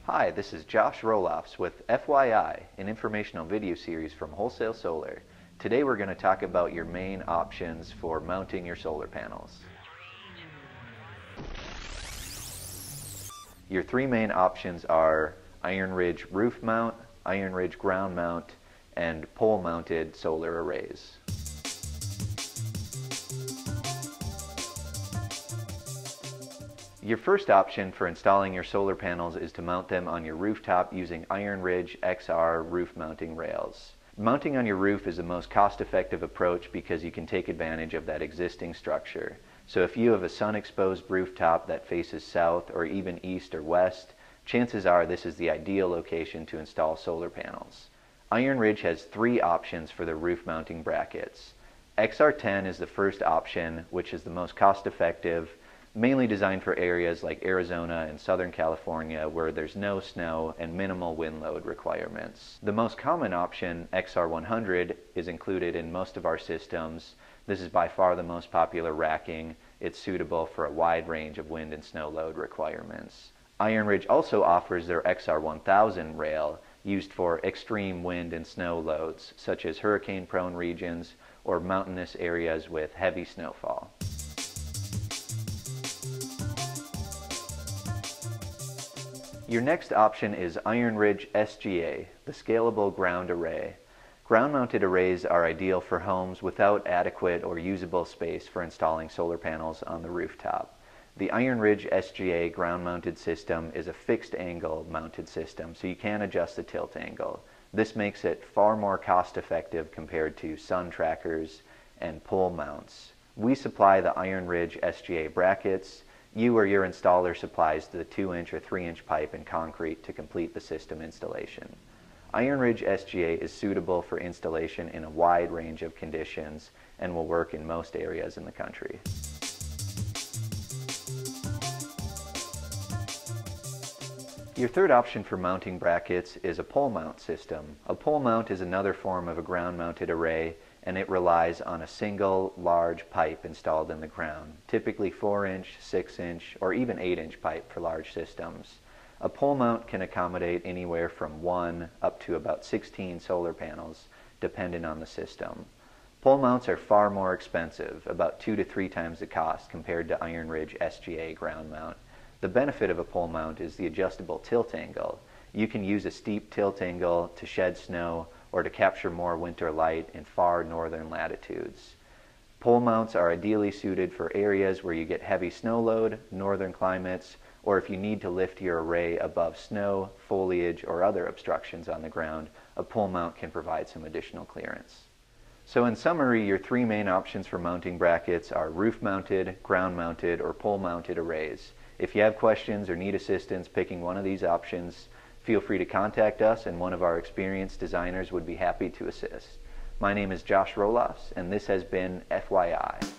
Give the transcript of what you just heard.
Hi, this is Josh Roloffs with FYI, an informational video series from Wholesale Solar. Today we're going to talk about your main options for mounting your solar panels. Your three main options are Iron Ridge roof mount, Iron Ridge ground mount, and pole mounted solar arrays. Your first option for installing your solar panels is to mount them on your rooftop using Iron Ridge XR roof mounting rails. Mounting on your roof is the most cost-effective approach because you can take advantage of that existing structure. So if you have a sun-exposed rooftop that faces south or even east or west, chances are this is the ideal location to install solar panels. Iron Ridge has three options for the roof mounting brackets. XR10 is the first option, which is the most cost-effective, mainly designed for areas like Arizona and Southern California where there's no snow and minimal wind load requirements. The most common option, XR100, is included in most of our systems. This is by far the most popular racking. It's suitable for a wide range of wind and snow load requirements. Iron Ridge also offers their XR1000 rail, used for extreme wind and snow loads, such as hurricane-prone regions or mountainous areas with heavy snowfall. Your next option is Iron Ridge SGA, the scalable ground array. Ground-mounted arrays are ideal for homes without adequate or usable space for installing solar panels on the rooftop. The Iron Ridge SGA ground-mounted system is a fixed-angle mounted system, so you can adjust the tilt angle. This makes it far more cost-effective compared to sun trackers and pole mounts. We supply the Iron Ridge SGA brackets. You or your installer supplies the 2-inch or 3-inch pipe and concrete to complete the system installation. Iron Ridge SGA is suitable for installation in a wide range of conditions and will work in most areas in the country. Your third option for mounting brackets is a pole mount system. A pole mount is another form of a ground-mounted array, and it relies on a single large pipe installed in the ground, typically 4-inch, 6-inch, or even 8-inch pipe for large systems. A pole mount can accommodate anywhere from 1 up to about 16 solar panels, depending on the system. Pole mounts are far more expensive, about 2 to 3 times the cost compared to Iron Ridge SGA ground mount. The benefit of a pole mount is the adjustable tilt angle. You can use a steep tilt angle to shed snow or to capture more winter light in far northern latitudes. Pole mounts are ideally suited for areas where you get heavy snow load, northern climates, or if you need to lift your array above snow, foliage, or other obstructions on the ground, a pole mount can provide some additional clearance. So in summary, your three main options for mounting brackets are roof-mounted, ground-mounted, or pole-mounted arrays. If you have questions or need assistance picking one of these options, feel free to contact us and one of our experienced designers would be happy to assist. My name is Josh Roloffs, and this has been FYI.